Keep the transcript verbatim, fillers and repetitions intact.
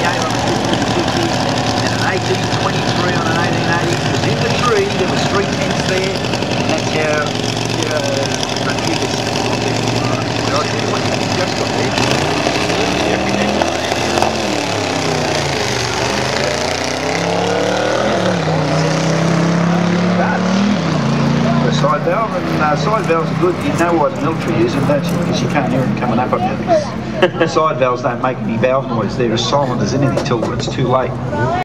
twenty-eight on a fifteen fifty, and an eighteen twenty-three on an eighteen eighty. It was in the tree, there was three tenths there, and that's how uh, the biggest. Well, I'll tell you what you just got there. The side valve, and uh, side valves are good. You know why the military use them, don't you? Because you can't hear them coming up on you. The side valves don't make any valve noise. They're as silent as anything till it's too late.